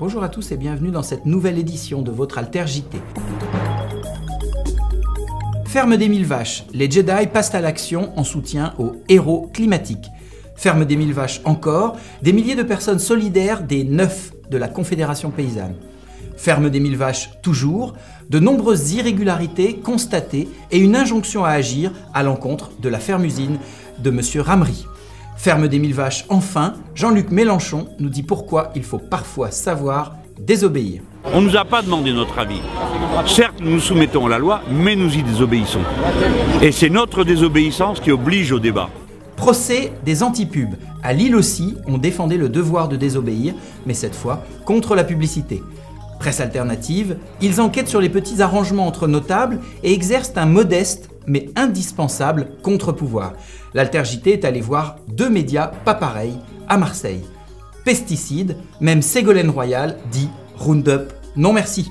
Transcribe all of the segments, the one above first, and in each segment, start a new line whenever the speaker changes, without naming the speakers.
Bonjour à tous et bienvenue dans cette nouvelle édition de votre Alter JT. Ferme des 1000 vaches, les Jedi passent à l'action en soutien aux héros climatiques. Ferme des 1000 vaches encore, des milliers de personnes solidaires des 9 de la Confédération paysanne. Ferme des 1000 vaches toujours, de nombreuses irrégularités constatées et une injonction à agir à l'encontre de la ferme-usine de M. Ramry. Ferme des 1000 vaches enfin, Jean-Luc Mélenchon nous dit pourquoi il faut parfois savoir désobéir.
On ne nous a pas demandé notre avis. Certes, nous nous soumettons à la loi, mais nous y désobéissons. Et c'est notre désobéissance qui oblige au débat.
Procès des antipubs. À Lille aussi, on défendait le devoir de désobéir, mais cette fois contre la publicité. Presse alternative, ils enquêtent sur les petits arrangements entre notables et exercent un modeste mais indispensable contre-pouvoir. L'Alter JT est allé voir 2 médias pas pareils à Marseille. Pesticides, même Ségolène Royal dit Roundup, non merci.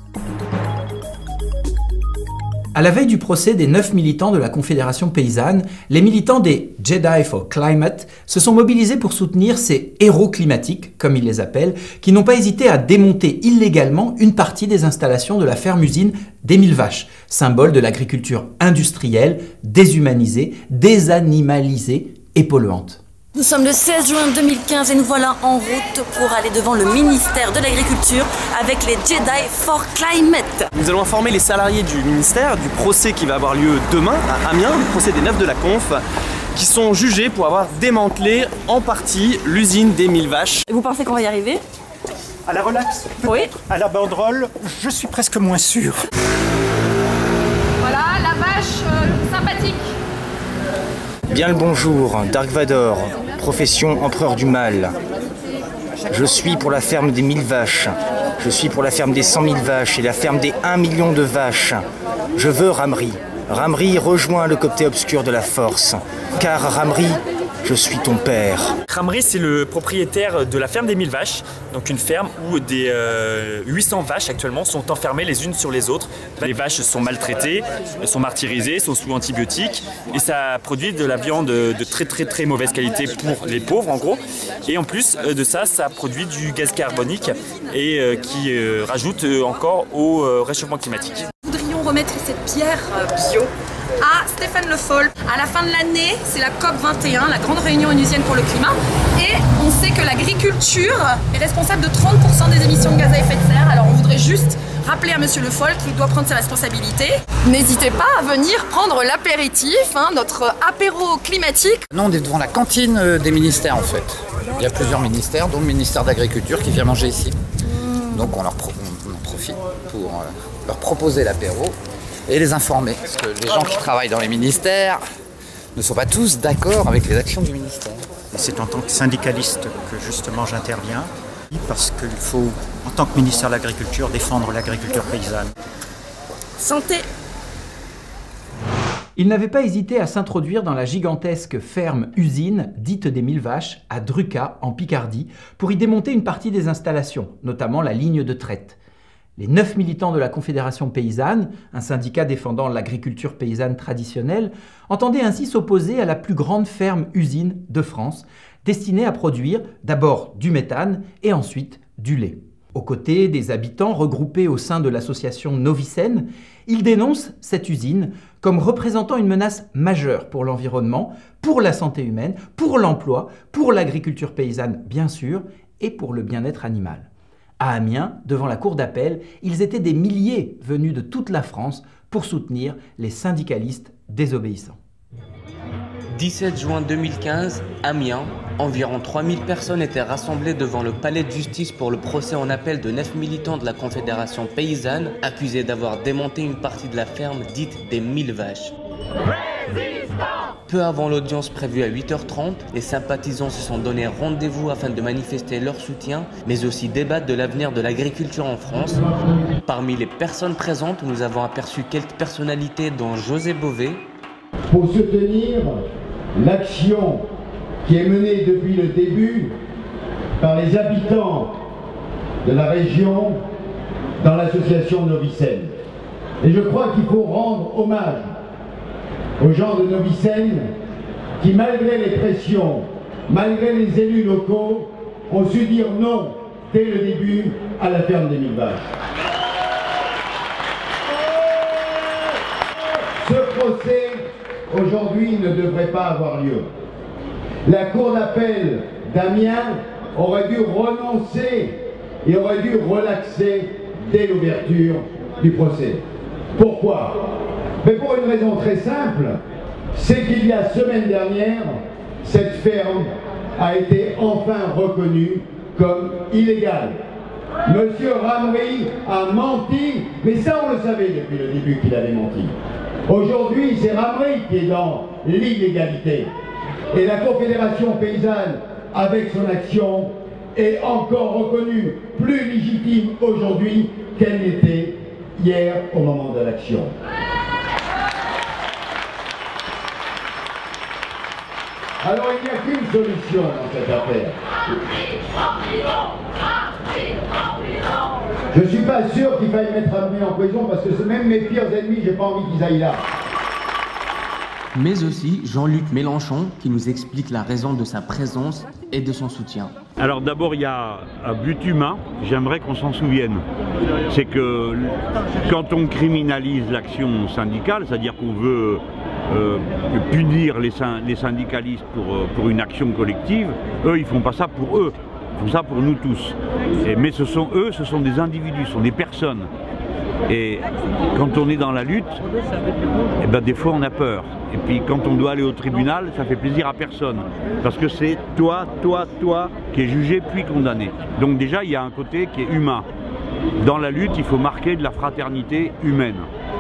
À la veille du procès des 9 militants de la Confédération paysanne, les militants des Jedi for Climate se sont mobilisés pour soutenir ces héros climatiques, comme ils les appellent, qui n'ont pas hésité à démonter illégalement une partie des installations de la ferme-usine des 1000 vaches, symbole de l'agriculture industrielle, déshumanisée, désanimalisée et polluante.
Nous sommes le 16 juin 2015 et nous voilà en route pour aller devant le ministère de l'Agriculture avec les Jedi for Climate.
Nous allons informer les salariés du ministère du procès qui va avoir lieu demain à Amiens, le procès des 9 de la Conf, qui sont jugés pour avoir démantelé en partie l'usine des 1000 vaches.
Et vous pensez qu'on va y arriver?
À la relax?
Oui.
À la banderole, je suis presque moins sûr.
Voilà, la vache sympathique.
Bien le bonjour, Dark Vador, profession empereur du mal. Je suis pour la ferme des 1000 vaches. Je suis pour la ferme des 100 000 vaches et la ferme des 1 million de vaches. Je veux Ramry. Ramry rejoint le côté obscur de la force. Car Ramry, je suis ton père.
Ramry, c'est le propriétaire de la ferme des 1000 vaches, donc une ferme où des 800 vaches actuellement sont enfermées les unes sur les autres. Les vaches sont maltraitées, sont martyrisées, sont sous antibiotiques et ça produit de la viande de très mauvaise qualité pour les pauvres en gros. Et en plus de ça, ça produit du gaz carbonique et qui rajoute encore au réchauffement climatique.
Nous voudrions remettre cette pierre bio à Stéphane Le Foll. À la fin de l'année, c'est la COP 21, la grande réunion onusienne pour le climat. Et on sait que l'agriculture est responsable de 30% des émissions de gaz à effet de serre. Alors on voudrait juste rappeler à Monsieur Le Foll qu'il doit prendre ses responsabilités. N'hésitez pas à venir prendre l'apéritif, notre apéro climatique.
Non, on est devant la cantine des ministères en fait. Il y a plusieurs ministères, dont le ministère d'Agriculture qui vient manger ici. Donc on en profite pour leur proposer l'apéro et les informer. Parce que les gens qui travaillent dans les ministères ne sont pas tous d'accord avec les actions du ministère.
C'est en tant que syndicaliste que justement j'interviens, parce qu'il faut, en tant que ministère de l'Agriculture, défendre l'agriculture paysanne.
Santé.
Il n'avait pas hésité à s'introduire dans la gigantesque ferme-usine dite des 1000 vaches à Druca, en Picardie, pour y démonter une partie des installations, notamment la ligne de traite. Les 9 militants de la Confédération paysanne, un syndicat défendant l'agriculture paysanne traditionnelle, entendaient ainsi s'opposer à la plus grande ferme-usine de France, destinée à produire d'abord du méthane et ensuite du lait. Aux côtés des habitants regroupés au sein de l'association Novicène, ils dénoncent cette usine comme représentant une menace majeure pour l'environnement, pour la santé humaine, pour l'emploi, pour l'agriculture paysanne bien sûr, et pour le bien-être animal. À Amiens, devant la cour d'appel, ils étaient des milliers venus de toute la France pour soutenir les syndicalistes désobéissants.
17 juin 2015, Amiens, environ 3000 personnes étaient rassemblées devant le palais de justice pour le procès en appel de 9 militants de la Confédération paysanne accusés d'avoir démonté une partie de la ferme dite des 1000 vaches. Peu avant l'audience prévue à 8h30, les sympathisants se sont donné rendez-vous afin de manifester leur soutien, mais aussi débattre de l'avenir de l'agriculture en France. Parmi les personnes présentes, nous avons aperçu quelques personnalités dont José Bové.
Pour soutenir l'action qui est menée depuis le début par les habitants de la région dans l'association Novicène. Et je crois qu'il faut rendre hommage aux gens de Novicène qui, malgré les pressions, malgré les élus locaux, ont su dire non dès le début à la ferme des 1000 vaches. Ce procès, aujourd'hui, ne devrait pas avoir lieu. La cour d'appel d'Amiens aurait dû renoncer et aurait dû relaxer dès l'ouverture du procès. Pourquoi? Mais pour une raison très simple, c'est qu'il y a semaine dernière, cette ferme a été enfin reconnue comme illégale. Monsieur Ramry a menti, mais ça on le savait depuis le début qu'il avait menti. Aujourd'hui, c'est Ramry qui est dans l'illégalité. Et la Confédération paysanne, avec son action, est encore reconnue plus légitime aujourd'hui qu'elle n'était hier au moment de l'action. Alors il n'y a qu'une solution dans cette affaire. Je ne suis pas sûr qu'il faille mettre Ramry en prison parce que même mes pires ennemis, j'ai pas envie qu'ils aillent là.
Mais aussi Jean-Luc Mélenchon qui nous explique la raison de sa présence et de son soutien.
Alors d'abord, il y a un but humain, j'aimerais qu'on s'en souvienne. C'est que quand on criminalise l'action syndicale, c'est-à-dire qu'on veut punir les syndicalistes pour une action collective, eux, ils font pas ça pour eux, ils font ça pour nous tous. Mais ce sont des individus, ce sont des personnes. Et quand on est dans la lutte, eh ben des fois on a peur. Et puis quand on doit aller au tribunal, ça fait plaisir à personne. Parce que c'est toi qui est jugé puis condamné. Donc déjà il y a un côté qui est humain. Dans la lutte, il faut marquer de la fraternité humaine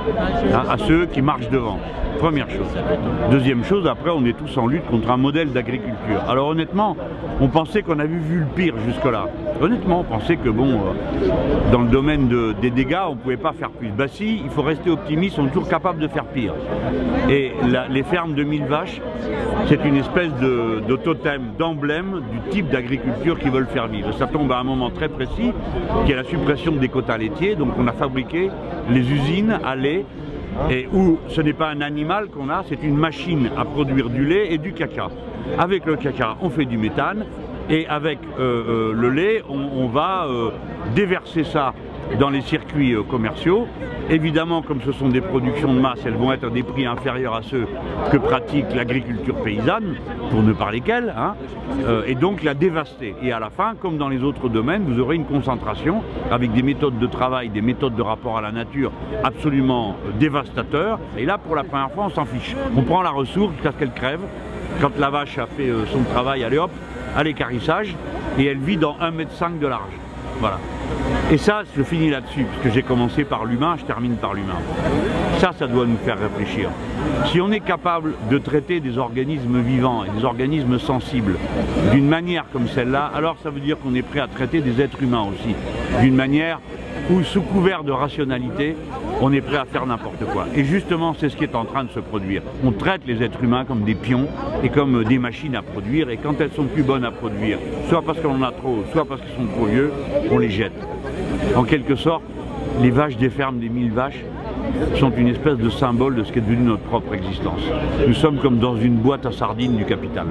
à ceux qui marchent devant. Première chose. Deuxième chose, après on est tous en lutte contre un modèle d'agriculture. Alors honnêtement, on pensait qu'on avait vu le pire jusque-là. Honnêtement, on pensait que bon, dans le domaine des dégâts, on ne pouvait pas faire plus. Bah si, il faut rester optimiste, on est toujours capable de faire pire. Et les fermes de 1000 vaches, c'est une espèce de totem, d'emblème du type d'agriculture qu'ils veulent faire vivre. Ça tombe à un moment très précis, qui est la suppression des quotas laitiers. Donc on a fabriqué les usines à lait, et où ce n'est pas un animal qu'on a, c'est une machine à produire du lait et du caca. Avec le caca, on fait du méthane, et avec le lait, on va déverser ça dans les circuits commerciaux. Évidemment, comme ce sont des productions de masse, elles vont être à des prix inférieurs à ceux que pratique l'agriculture paysanne, pour ne parler qu'elle, hein, et donc la dévaster. Et à la fin, comme dans les autres domaines, vous aurez une concentration avec des méthodes de travail, des méthodes de rapport à la nature absolument dévastateurs. Et là, pour la première fois, on s'en fiche. On prend la ressource jusqu'à ce qu'elle crève. Quand la vache a fait son travail, allez hop, à l'équarrissage, et elle vit dans 1,5 m de large. Voilà. Et ça, je finis là-dessus, puisque j'ai commencé par l'humain, je termine par l'humain. Ça doit nous faire réfléchir. Si on est capable de traiter des organismes vivants et des organismes sensibles d'une manière comme celle-là, alors ça veut dire qu'on est prêt à traiter des êtres humains aussi, d'une manière où, sous couvert de rationalité, on est prêt à faire n'importe quoi. Et justement, c'est ce qui est en train de se produire. On traite les êtres humains comme des pions et comme des machines à produire, et quand elles sont plus bonnes à produire, soit parce qu'on en a trop, soit parce qu'elles sont trop vieux, on les jette. En quelque sorte, les vaches des fermes des 1000 vaches sont une espèce de symbole de ce qui est devenu notre propre existence. Nous sommes comme dans une boîte à sardines du capital.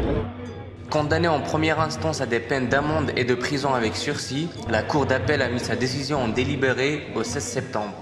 Condamné en première instance à des peines d'amende et de prison avec sursis, la Cour d'appel a mis sa décision en délibéré au 16 septembre.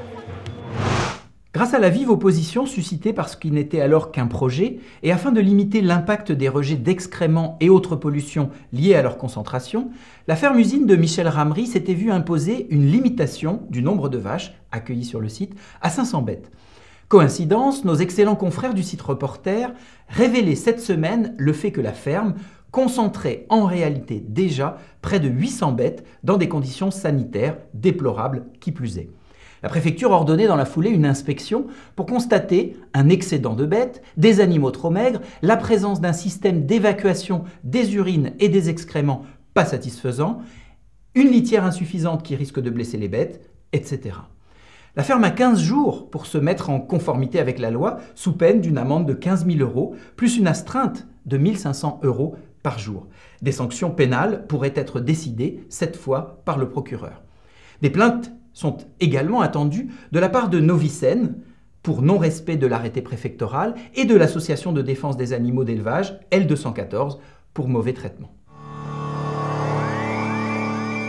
Grâce à la vive opposition suscitée par ce qui n'était alors qu'un projet, et afin de limiter l'impact des rejets d'excréments et autres pollutions liées à leur concentration, la ferme-usine de Michel Ramry s'était vue imposer une limitation du nombre de vaches accueillies sur le site à 500 bêtes. Coïncidence, nos excellents confrères du site Reporter révélaient cette semaine le fait que la ferme concentrait en réalité déjà près de 800 bêtes dans des conditions sanitaires déplorables qui plus est. La préfecture ordonnait dans la foulée une inspection pour constater un excédent de bêtes, des animaux trop maigres, la présence d'un système d'évacuation des urines et des excréments pas satisfaisant, une litière insuffisante qui risque de blesser les bêtes, etc. La ferme a 15 jours pour se mettre en conformité avec la loi, sous peine d'une amende de 15 000 €, plus une astreinte de 1 500 € par jour. Des sanctions pénales pourraient être décidées, cette fois, par le procureur. Des plaintes sont également attendues de la part de Novicène, pour non-respect de l'arrêté préfectoral, et de l'Association de défense des animaux d'élevage, L214, pour mauvais traitement.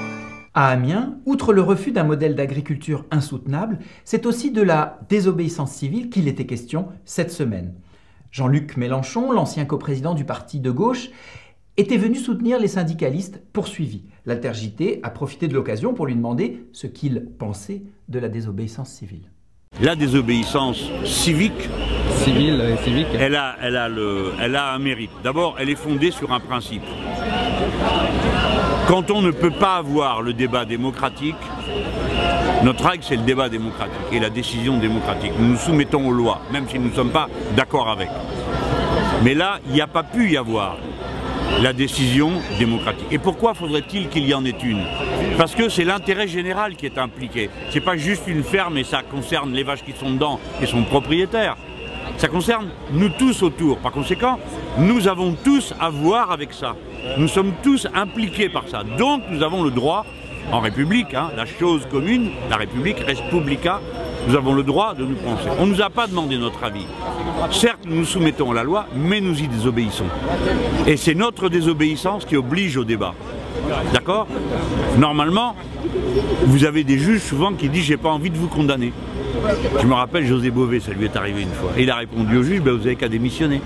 À Amiens, outre le refus d'un modèle d'agriculture insoutenable, c'est aussi de la désobéissance civile qu'il était question cette semaine. Jean-Luc Mélenchon, l'ancien coprésident du parti de gauche, était venu soutenir les syndicalistes poursuivis. L'Altergité a profité de l'occasion pour lui demander ce qu'il pensait de la désobéissance civile.
La désobéissance civique, elle a un mérite. D'abord, elle est fondée sur un principe. Quand on ne peut pas avoir le débat démocratique, notre règle c'est le débat démocratique et la décision démocratique. Nous nous soumettons aux lois, même si nous ne sommes pas d'accord avec. Mais là, il n'y a pas pu y avoir la décision démocratique. Et pourquoi faudrait-il qu'il y en ait une? Parce que c'est l'intérêt général qui est impliqué. C'est pas juste une ferme et ça concerne les vaches qui sont dedans et son propriétaire. Ça concerne nous tous autour. Par conséquent, nous avons tous à voir avec ça. Nous sommes tous impliqués par ça. Donc nous avons le droit, en République, la chose commune, la République, res publica, nous avons le droit de nous prononcer. On ne nous a pas demandé notre avis. Certes, nous nous soumettons à la loi, mais nous y désobéissons. Et c'est notre désobéissance qui oblige au débat. D'accord? Normalement, vous avez des juges souvent qui disent « j'ai pas envie de vous condamner ». Je me rappelle José Bové, ça lui est arrivé une fois. Et il a répondu au juge, vous n'avez qu'à démissionner.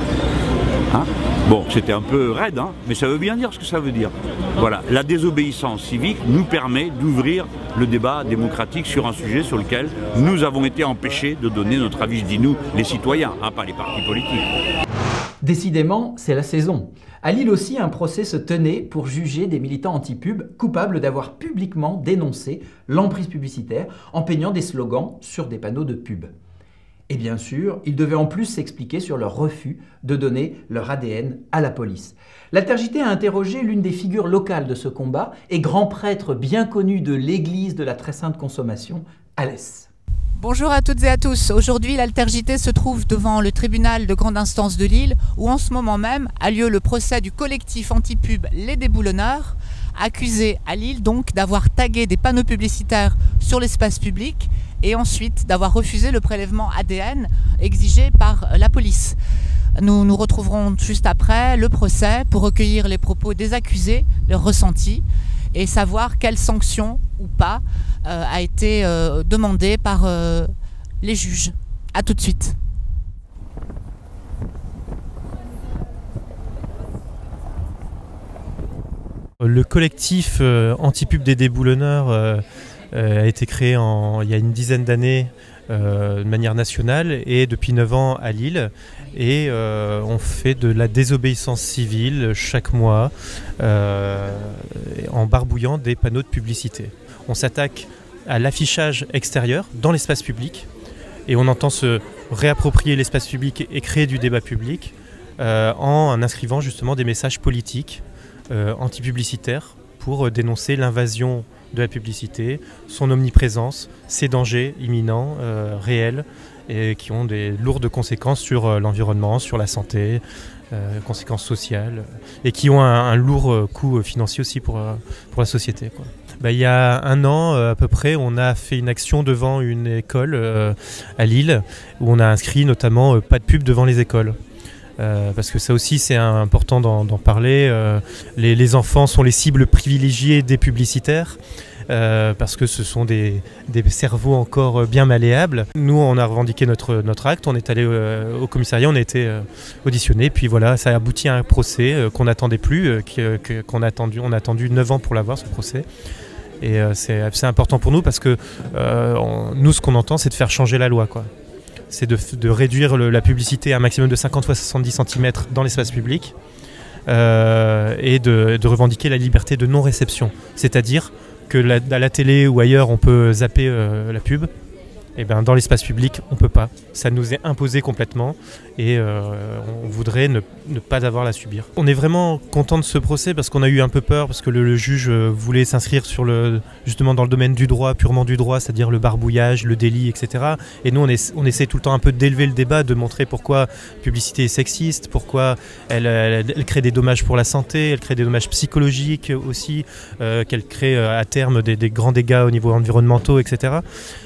Bon, c'était un peu raide, mais ça veut bien dire ce que ça veut dire. Voilà, la désobéissance civique nous permet d'ouvrir le débat démocratique sur un sujet sur lequel nous avons été empêchés de donner notre avis, je dis nous, les citoyens, pas les partis politiques.
Décidément, c'est la saison. À Lille aussi, un procès se tenait pour juger des militants anti-pub coupables d'avoir publiquement dénoncé l'emprise publicitaire en peignant des slogans sur des panneaux de pub. Et bien sûr, ils devaient en plus s'expliquer sur leur refus de donner leur ADN à la police. L'Altergité a interrogé l'une des figures locales de ce combat et grand prêtre bien connu de l'église de la très sainte consommation, Alès.
Bonjour à toutes et à tous. Aujourd'hui, l'Altergité se trouve devant le tribunal de grande instance de Lille où en ce moment même a lieu le procès du collectif anti-pub Les Déboulonneurs, accusé à Lille donc d'avoir tagué des panneaux publicitaires sur l'espace public et ensuite d'avoir refusé le prélèvement ADN exigé par la police. Nous nous retrouverons juste après le procès pour recueillir les propos des accusés, leurs ressentis et savoir quelle sanction ou pas a été demandée par les juges. A tout de suite.
Le collectif anti-pub des Déboulonneurs a été créé il y a une dizaine d'années de manière nationale et depuis 9 ans à Lille. Et on fait de la désobéissance civile chaque mois en barbouillant des panneaux de publicité. On s'attaque à l'affichage extérieur dans l'espace public et on entend se réapproprier l'espace public et créer du débat public en inscrivant justement des messages politiques anti-publicitaires pour dénoncer l'invasion de la publicité, son omniprésence, ses dangers imminents, réels, et qui ont des lourdes conséquences sur l'environnement, sur la santé, conséquences sociales, et qui ont un lourd coût financier aussi pour la société, quoi. Il y a un an à peu près, on a fait une action devant une école à Lille, où on a inscrit notamment pas de pub devant les écoles. Parce que ça aussi c'est important d'en parler. Les enfants sont les cibles privilégiées des publicitaires parce que ce sont des cerveaux encore bien malléables. Nous on a revendiqué notre acte, on est allé au commissariat, on a été auditionné, puis voilà, ça a abouti à un procès qu'on n'attendait plus, on a attendu 9 ans pour l'avoir, ce procès. Et c'est important pour nous parce que nous ce qu'on entend c'est de faire changer la loi, quoi. C'est de réduire la publicité à un maximum de 50 fois 70 cm dans l'espace public et de revendiquer la liberté de non-réception. C'est-à-dire que à la télé ou ailleurs on peut zapper la pub, et ben dans l'espace public on ne peut pas. Ça nous est imposé complètement et on voudrait ne pas avoir à la subir. On est vraiment content de ce procès parce qu'on a eu un peu peur parce que le juge voulait s'inscrire sur justement dans le domaine du droit, purement du droit, c'est-à-dire le barbouillage, le délit, etc. Et nous on essaie tout le temps un peu d'élever le débat, de montrer pourquoi la publicité est sexiste, pourquoi elle crée des dommages pour la santé, elle crée des dommages psychologiques aussi, qu'elle crée à terme des grands dégâts au niveau environnementaux, etc.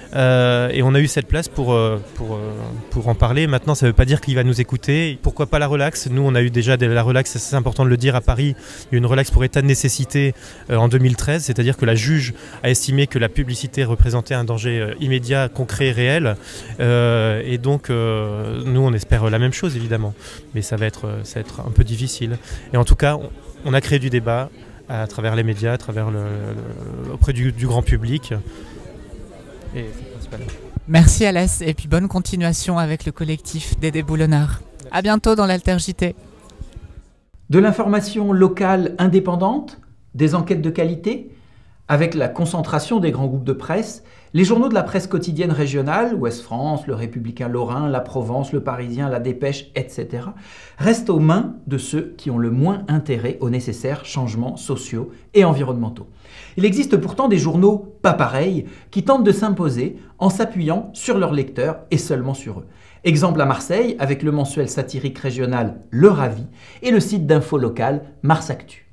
Et on a eu cette place pour en parler. Maintenant, ça ne veut pas dire qu'il va nous écouter. Pourquoi pas la relaxe? Nous, on a eu déjà la relaxe, c'est important de le dire, à Paris. Il y a eu une relaxe pour état de nécessité en 2013, c'est-à-dire que la juge a estimé que la publicité représentait un danger immédiat, concret, réel. Et donc, nous, on espère la même chose, évidemment. Mais ça va être un peu difficile. Et en tout cas, on a créé du débat à travers les médias, à travers auprès du grand public. Et c'est principal.
Merci Alès, et puis bonne continuation avec le collectif des déboulonneurs. À bientôt dans l'Alter-JT.
De l'information locale indépendante, des enquêtes de qualité, avec la concentration des grands groupes de presse, les journaux de la presse quotidienne régionale, Ouest France, Le Républicain Lorrain, La Provence, Le Parisien, La Dépêche, etc., restent aux mains de ceux qui ont le moins intérêt aux nécessaires changements sociaux et environnementaux. Il existe pourtant des journaux pas pareils qui tentent de s'imposer en s'appuyant sur leurs lecteurs et seulement sur eux. Exemple à Marseille avec le mensuel satirique régional Le Ravi et le site d'info local Mars Actu.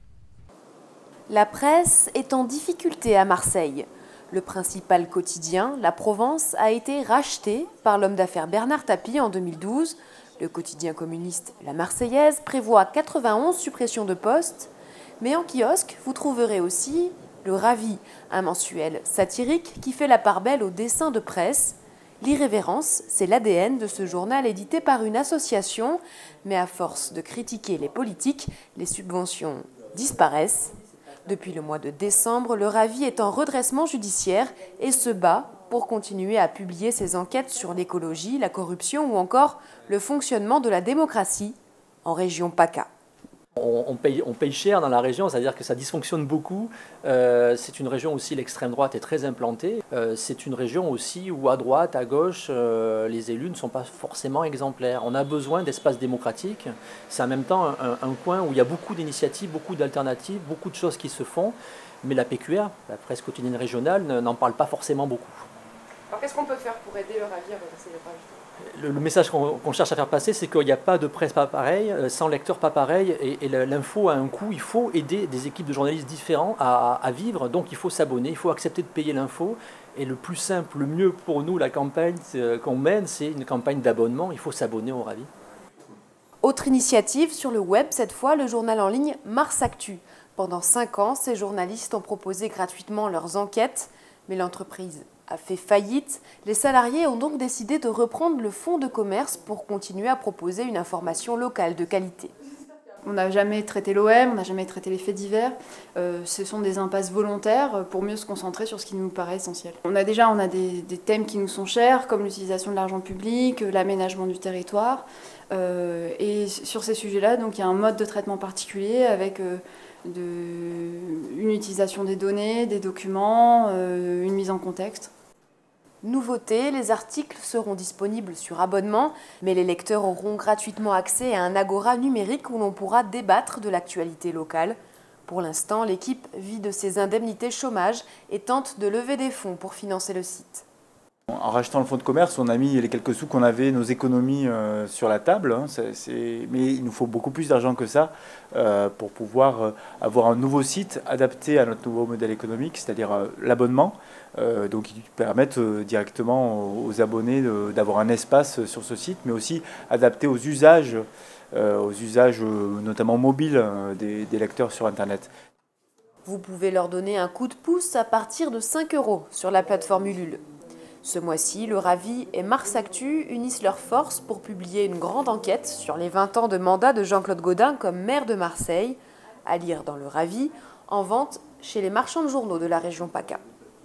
La presse est en difficulté à Marseille. Le principal quotidien, La Provence, a été racheté par l'homme d'affaires Bernard Tapie en 2012. Le quotidien communiste La Marseillaise prévoit 91 suppressions de postes. Mais en kiosque, vous trouverez aussi Le Ravi, un mensuel satirique qui fait la part belle aux dessins de presse. L'irrévérence, c'est l'ADN de ce journal édité par une association. Mais à force de critiquer les politiques, les subventions disparaissent. Depuis le mois de décembre, Le Ravi est en redressement judiciaire et se bat pour continuer à publier ses enquêtes sur l'écologie, la corruption ou encore le fonctionnement de la démocratie en région PACA.
On paye cher dans la région, c'est-à-dire que ça dysfonctionne beaucoup. C'est une région aussi, l'extrême droite est très implantée. C'est une région aussi où à droite, à gauche, les élus ne sont pas forcément exemplaires. On a besoin d'espaces démocratiques. C'est en même temps un coin où il y a beaucoup d'initiatives, beaucoup d'alternatives, beaucoup de choses qui se font. Mais la PQR, la presse quotidienne régionale, n'en parle pas forcément beaucoup.
Alors qu'est-ce qu'on peut faire pour aider Le Ravi à redresser les pages ?
Le message qu'on cherche à faire passer, c'est qu'il n'y a pas de presse pas pareille, sans lecteur pas pareil, et l'info a un coût. Il faut aider des équipes de journalistes différents à vivre, donc il faut s'abonner, il faut accepter de payer l'info. Et le plus simple, le mieux pour nous, la campagne qu'on mène, c'est une campagne d'abonnement, il faut s'abonner au Ravi.
Autre initiative sur le web, cette fois le journal en ligne Mars Actu. Pendant 5 ans, ces journalistes ont proposé gratuitement leurs enquêtes, mais l'entreprise a fait faillite. Les salariés ont donc décidé de reprendre le fonds de commerce pour continuer à proposer une information locale de qualité.
On n'a jamais traité l'OM, on n'a jamais traité les faits divers. Ce sont des impasses volontaires pour mieux se concentrer sur ce qui nous paraît essentiel. On a des thèmes qui nous sont chers, comme l'utilisation de l'argent public, l'aménagement du territoire. Et sur ces sujets-là, donc, il y a un mode de traitement particulier avec une utilisation des données, des documents, une mise en contexte.
Nouveauté, les articles seront disponibles sur abonnement, mais les lecteurs auront gratuitement accès à un agora numérique où l'on pourra débattre de l'actualité locale. Pour l'instant, l'équipe vit de ses indemnités chômage et tente de lever des fonds pour financer le site.
En rachetant le fonds de commerce, on a mis les quelques sous qu'on avait, nos économies sur la table. Mais il nous faut beaucoup plus d'argent que ça pour pouvoir avoir un nouveau site adapté à notre nouveau modèle économique, c'est-à-dire l'abonnement. Donc qui permettent directement aux abonnés d'avoir un espace sur ce site, mais aussi adapté aux usages notamment mobiles des lecteurs sur Internet.
Vous pouvez leur donner un coup de pouce à partir de 5 € sur la plateforme Ulule. Ce mois-ci, Le Ravi et Mars Actu unissent leurs forces pour publier une grande enquête sur les 20 ans de mandat de Jean-Claude Gaudin comme maire de Marseille, à lire dans Le Ravi, en vente chez les marchands de journaux de la région PACA.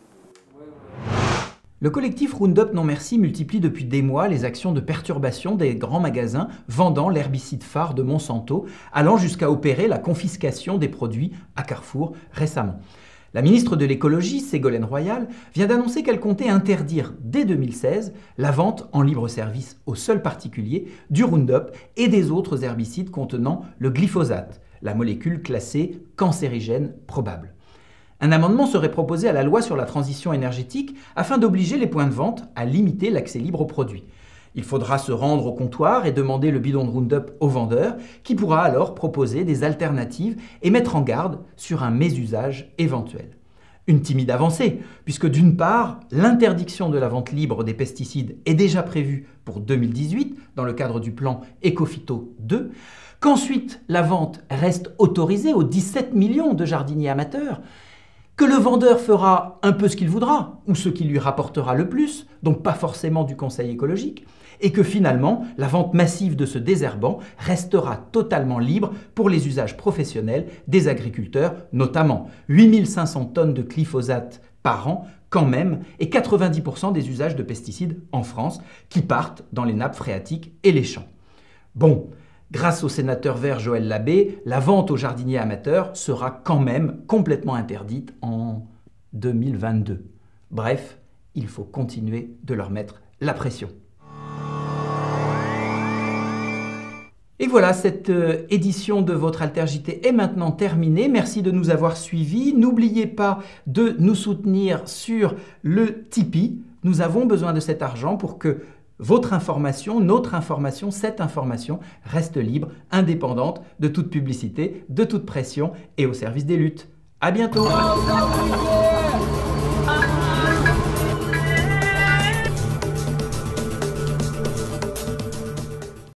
Le collectif Roundup Non Merci multiplie depuis des mois les actions de perturbation des grands magasins vendant l'herbicide phare de Monsanto, allant jusqu'à opérer la confiscation des produits à Carrefour récemment. La ministre de l'écologie, Ségolène Royal, vient d'annoncer qu'elle comptait interdire dès 2016 la vente en libre service aux seuls particuliers du Roundup et des autres herbicides contenant le glyphosate, la molécule classée cancérigène probable. Un amendement serait proposé à la loi sur la transition énergétique afin d'obliger les points de vente à limiter l'accès libre aux produits. Il faudra se rendre au comptoir et demander le bidon de Roundup au vendeur, qui pourra alors proposer des alternatives et mettre en garde sur un mésusage éventuel. Une timide avancée, puisque d'une part, l'interdiction de la vente libre des pesticides est déjà prévue pour 2018 dans le cadre du plan Ecophyto 2, qu'ensuite la vente reste autorisée aux 17 millions de jardiniers amateurs, que le vendeur fera un peu ce qu'il voudra, ou ce qui lui rapportera le plus, donc pas forcément du conseil écologique, et que finalement, la vente massive de ce désherbant restera totalement libre pour les usages professionnels des agriculteurs, notamment 8500 tonnes de glyphosate par an quand même, et 90% des usages de pesticides en France qui partent dans les nappes phréatiques et les champs. Bon, grâce au sénateur vert Joël Labbé, la vente aux jardiniers amateurs sera quand même complètement interdite en 2022. Bref, il faut continuer de leur mettre la pression. Et voilà, cette édition de votre AlterJT est maintenant terminée. Merci de nous avoir suivis. N'oubliez pas de nous soutenir sur le Tipeee. Nous avons besoin de cet argent pour que votre information, notre information, cette information reste libre, indépendante de toute publicité, de toute pression et au service des luttes. À bientôt!